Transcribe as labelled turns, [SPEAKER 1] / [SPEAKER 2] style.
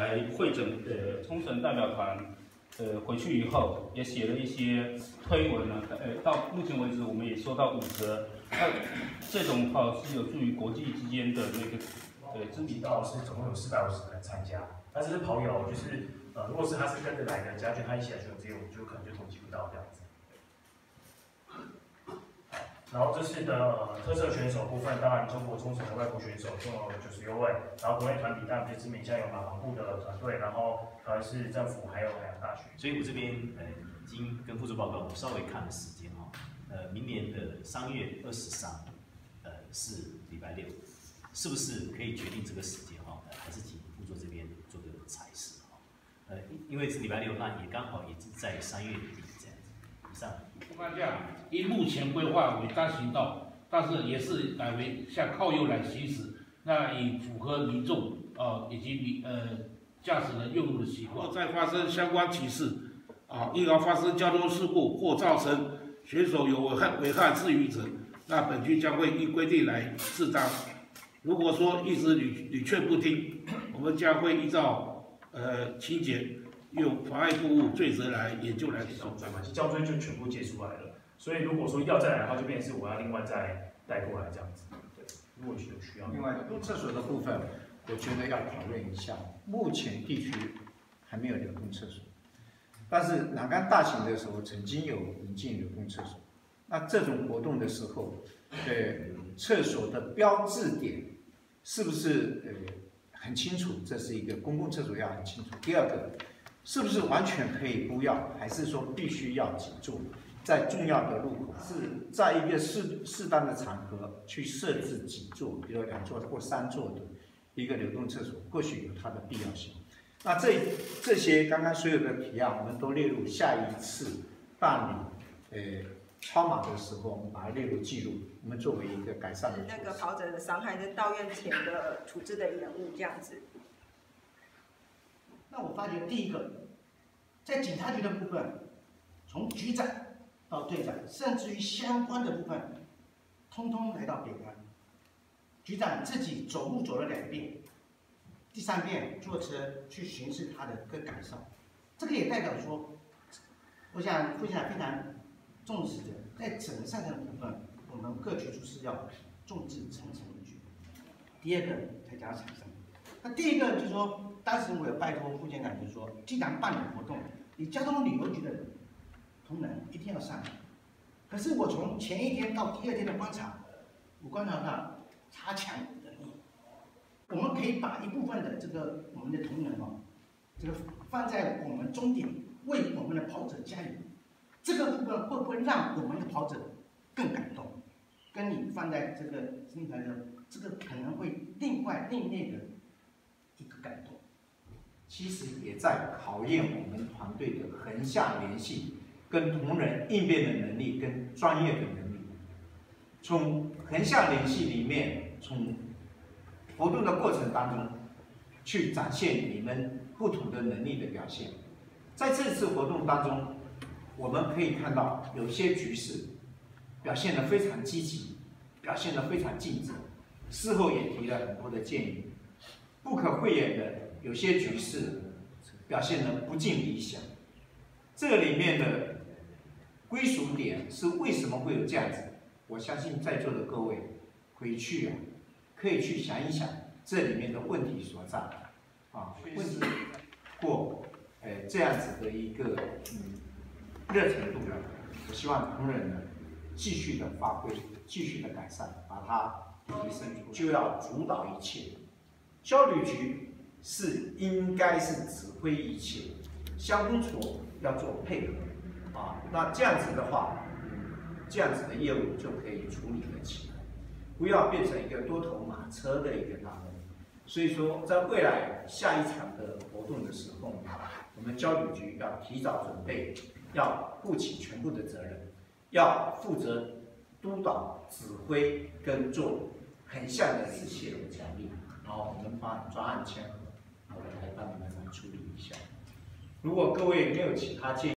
[SPEAKER 1] 来会诊冲绳代表团，回去以后也写了一些推文呢，到目前为止我们也收到5则，那这种是有助于国际之间的那个知名
[SPEAKER 2] 到是总共有450个人参加，那这是跑友，就是如果是他是跟着来的，加上他一起来就只有就可能就统计不到这样子。然后这次的特色选手部分，当然中国冲绳的外国选手共有96位，然后国内团体当然就是名下有马航部的团队，然后台湾市政府还有海洋大学。
[SPEAKER 3] 所以我这边已经跟副座报告，我稍微看了时间哈，明年的3月23，是礼拜六，是不是可以决定这个时间哈？还是请副座这边做个裁示哈？因为是礼拜六，那也刚好也是在3月底这样子。以上。
[SPEAKER 4] 我看这样，以目前规划为单行道，但是也是改为向靠右来行驶，那以符合民众以及驾驶人用路的习惯。再发生相关歧视因而发生交通事故或造成选手有危害至余者，那本局将会依规定来适当。如果说一直屡劝不听，我们将会依照情节用妨碍公务罪责来研究来守
[SPEAKER 2] 专关系，交追就全部解出来了。所以如果说要再来的话，就变成是我要另外再带过来这样子。对，如果有需要。
[SPEAKER 5] 另外，流动厕所的部分，我觉得要讨论一下。目前地区还没有流动厕所，但是南竿大型的时候曾经有引进流动厕所。那这种活动的时候，厕所的标志点是不是很清楚？这是一个公共厕所要很清楚。第二个，是不是完全可以不要，还是说必须要几座？在重要的路口，是在一个适当的场合去设置几座，比如2座或3座的一个流动厕所，或许有它的必要性。那这些刚刚所有的提案，我们都列入下一次办理超马的时候，我们把它列入记录，我们作为一个改善的措施。
[SPEAKER 6] 那个跑者的伤害是到院前的处置的延误这样子。
[SPEAKER 7] 那我发觉第一个，在警察局的部分，从局长到队长，甚至于相关的部分，通通来到北关。局长自己走路走了2遍，第3遍坐车去巡视他的各感受。这个也代表说，我想副局长非常重视的，在整善的部分，我们各局处是要众志成城一局。第二个再加上产生，那第一个就是说，当时我有拜托副局长，就是说，既然办理活动，你交通旅游局的同仁一定要上来。可是我从前一天到第2天的观察，我观察到差强人意。我们可以把一部分的我们的同仁放在我们终点，为我们的跑者加油。这个部分会不会让我们的跑者更感动？跟你放在新台的这个可能会另类的一个感动。
[SPEAKER 5] 其实也在考验我们团队的横向联系、跟同仁应变的能力跟专业的能力。从横向联系里面，从活动的过程当中，去展现你们不同的能力的表现。在这次活动当中，我们可以看到有些局势表现得非常积极，表现得非常尽责，事后也提了很多的建议。不可讳言的，有些局势表现得不尽理想。这里面的归属点是为什么会有这样子？我相信在座的各位回去可以去想一想这里面的问题所在问题过这样子的一个热程度我希望同仁呢继续的发挥，继续的改善，把它提升，就要主导一切。交旅局应该是指挥一切，乡公所要做配合那这样子的话，这样子的业务就可以处理得起来，不要变成一个多头马车的一个单位。所以说，在未来下一场的活动的时候，我们交旅局要提早准备，要负起全部的责任，要负责督导、指挥跟做横向的一切的奖励。然后我们把专案签合，我来帮你们来处理一下。如果各位没有其他建议。